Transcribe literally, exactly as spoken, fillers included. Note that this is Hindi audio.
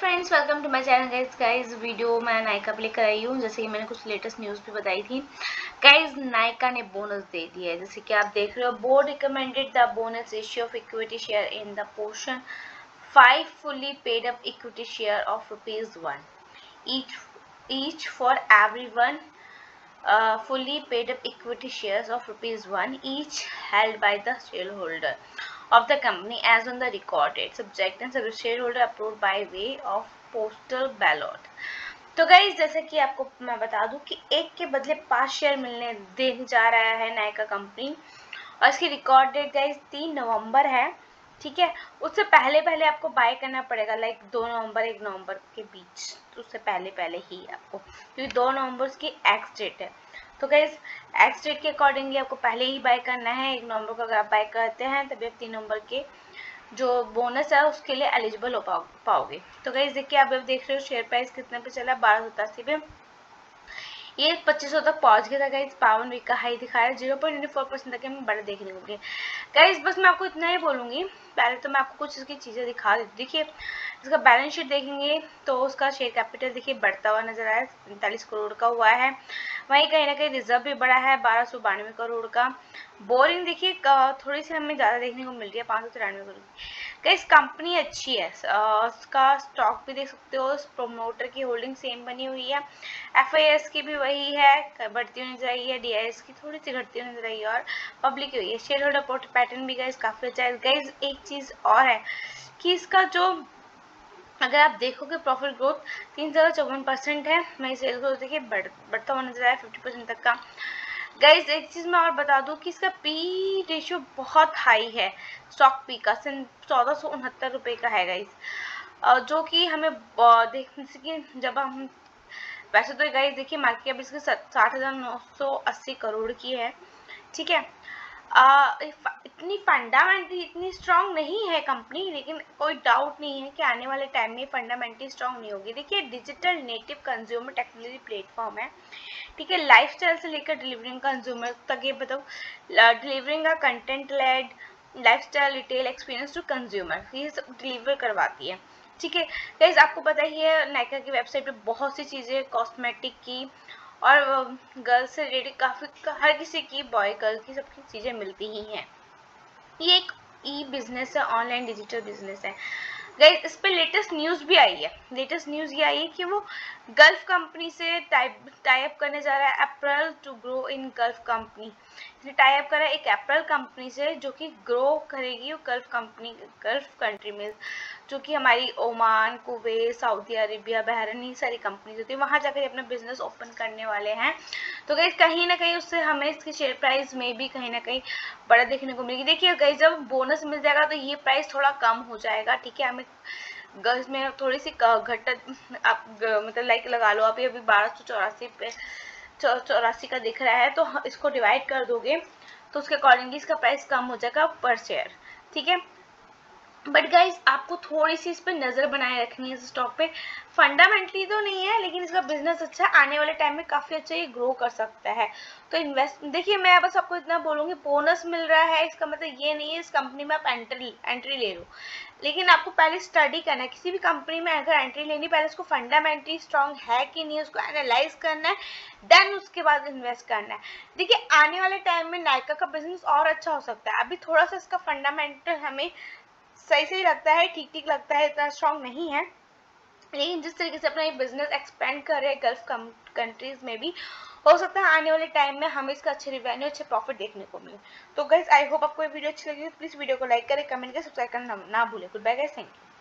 Friends, welcome to my channel guys. Guys video मैं नायका पे लेकर आई हूँ। जैसे कि मैंने कुछ लेटेस्ट न्यूज़ भी बताई थी गाइज, नायका ने बोनस दे दिया है। जैसे कि आप देख रहे हो, board recommended the bonus ratio of equity share in the portion five fully paid up equity share of rupees one each each for everyone uh, fully paid up equity shares of rupees one each held by the shareholder of the company as on the record date, subject and sub shareholder approved by way of postal ballot। तो गाइज, जैसे कि आपको मैं बता दूं कि एक के बदले पांच शेयर मिलने देने जा रहा है नायका कंपनी, और इसकी रिकॉर्ड डेट गाइज तीन नवंबर है। ठीक है, उससे पहले पहले आपको बाय करना पड़ेगा, लाइक दो नवंबर एक नवंबर के बीच, तो उससे पहले पहले ही आपको, क्योंकि दो नवंबर की एक्स डेट है। तो गाइज, एक्स डेट के अकॉर्डिंगली आपको पहले ही बाय करना है। एक नवंबर को अगर आप बाय करते हैं तभी आप तीन नवंबर के जो बोनस है उसके लिए एलिजिबल हो पाओ पाओगे। तो गाइज देखिए, आप अब देख रहे हो शेयर प्राइस कितने पे चला, बारह सौ सतासी पे ये पच्चीस सौ तक पहुंच गया था गाइज। पावन वीक का हाई दिखाया, zero point twenty four percent तक हमें बड़ा देखने को मिले गाइज। बस मैं आपको इतना ही बोलूंगी, पहले तो मैं आपको कुछ इसकी चीज़ें दिखा देती। देखिए, इसका बैलेंस शीट देखेंगे तो उसका शेयर कैपिटल देखिए बढ़ता हुआ नजर आया, पैंतालीस करोड़ का हुआ है। वहीं कहीं ना कहीं रिजर्व भी बढ़ा है, बारह सौ बानवे करोड़ का। बोरिंग देखिए थोड़ी सी हमें ज़्यादा देखने को मिल रही है, पाँच सौ तिरानवे करोड़। गाइस, कंपनी अच्छी है, उसका स्टॉक भी देख सकते हो, प्रोमोटर की होल्डिंग सेम बनी हुई है, एफ आई एस की भी वही है, बढ़ती हुई नजर आई है, डी आई एस की थोड़ी सी घटती हुई नजर आई है, और पब्लिक की हुई है। शेयर होल्डर पैटर्न भी गाइस काफ़ी अच्छा है। गाइस, एक चीज़ और है कि इसका जो अगर आप देखोगे प्रॉफिट ग्रोथ तीन सौ चौवन परसेंट है, मैं सेल ग्रोथ देखिए बढ़ बढ़ता हुआ नजर आया फिफ्टी परसेंट तक का। गाइज, एक चीज़ मैं और बता दूं कि इसका पी रेशियो बहुत हाई है, स्टॉक पी का चौदह सौ उनहत्तर रुपये का है गाइज, जो कि हमें देखने से कि जब हम वैसे तो गाइज देखिए मार्केट कैप इसकी साठ हज़ार नौ सौ अस्सी करोड़ की है। ठीक है, आ, इतनी फंडामेंटली इतनी स्ट्रांग नहीं है कंपनी, लेकिन कोई डाउट नहीं है कि आने वाले टाइम में फंडामेंटली स्ट्रांग नहीं होगी। देखिए, digital native consumer technology platform है। ठीक है, लाइफस्टाइल से लेकर डिलीवरिंग कंज्यूमर तक, ये बताओ डिलीवरिंग का content led lifestyle retail experience to consumer, ये सब डिलीवर करवाती है। ठीक है गाइस, आपको पता ही है नायका की वेबसाइट पे बहुत सी चीज़ें कॉस्मेटिक की और गर्ल्स से रिलेटेड काफ़ी हर किसी की, बॉय गर्ल की, सबकी चीज़ें मिलती ही हैं। ये एक ई बिजनेस है, ऑनलाइन डिजिटल बिजनेस है गाइस। इस पे लेटेस्ट न्यूज़ भी आई है। लेटेस्ट न्यूज़ ये आई है कि वो गल्फ कंपनी से टाइप टाई अप करने जा रहा है, April to grow in Gulf company. Tie up कर रहा है एक अप्रैल कंपनी से जो कि ग्रो करेगी वो गल्फ कंपनी, गल्फ कंट्री में, जो कि हमारी Oman, Kuwait, Saudi Arabia, Bahrain, ये सारी कंपनीज होती है, वहाँ जाकर अपना बिजनेस ओपन करने वाले हैं। तो गाइस, कहीं ना कहीं उससे हमें इसके शेयर प्राइस में भी कहीं ना कहीं बड़ा देखने को मिलेगी। देखिए गाइस, जब बोनस मिल जाएगा तो ये प्राइस थोड़ा कम हो जाएगा। ठीक है, हमें गर्ल्स में थोड़ी सी घट आप मतलब लाइक लगा लो, अभी अभी बारह सौ चौरासी पे चौरासी का दिख रहा है, तो इसको डिवाइड कर दोगे तो उसके अकॉर्डिंगली इसका प्राइस कम हो जाएगा पर शेयर। ठीक है, बट गाइज आपको थोड़ी सी इस पर नज़र बनाए रखनी है। इस स्टॉक पे फंडामेंटली तो नहीं है, लेकिन इसका बिजनेस अच्छा, आने वाले टाइम में काफ़ी अच्छा ये ग्रो कर सकता है। तो इन्वेस्ट देखिए, मैं बस आपको इतना बोलूँगी, बोनस मिल रहा है इसका मतलब ये नहीं है इस कंपनी में आप एंट्री एंट्री ले लो, लेकिन आपको पहले स्टडी करना है। किसी भी कंपनी में अगर एंट्री लेनी, पहले उसको फंडामेंटली स्ट्रांग है कि नहीं, उसको एनालाइज करना है, देन उसके बाद इन्वेस्ट करना है। देखिए, आने वाले टाइम में नायका का बिजनेस और अच्छा हो सकता है। अभी थोड़ा सा इसका फंडामेंटल हमें सही सही लगता है, ठीक ठीक लगता है, इतना स्ट्रांग नहीं है, लेकिन जिस तरीके से अपना ये बिजनेस एक्सपेंड कर रहे हैं गल्फ कंट्रीज में भी, हो सकता है आने वाले टाइम में हमें इसका अच्छे रिवेन्यू, अच्छे प्रॉफिट देखने को मिले। तो गाइस, आई होप आपको ये वीडियो अच्छी लगी, प्लीज वीडियो को लाइक करें, कमेंट करें, सब्सक्राइब करना ना भूलें। Good bye guys, thank you.